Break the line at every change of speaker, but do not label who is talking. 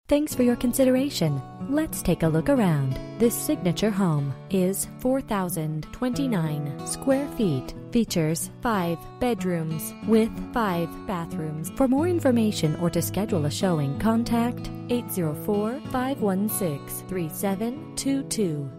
Thanks for your consideration. Let's take a look around. This signature home is 4,029 square feet. Features 5 bedrooms with 5 bathrooms. For more information or to schedule a showing, contact 804-516-3722.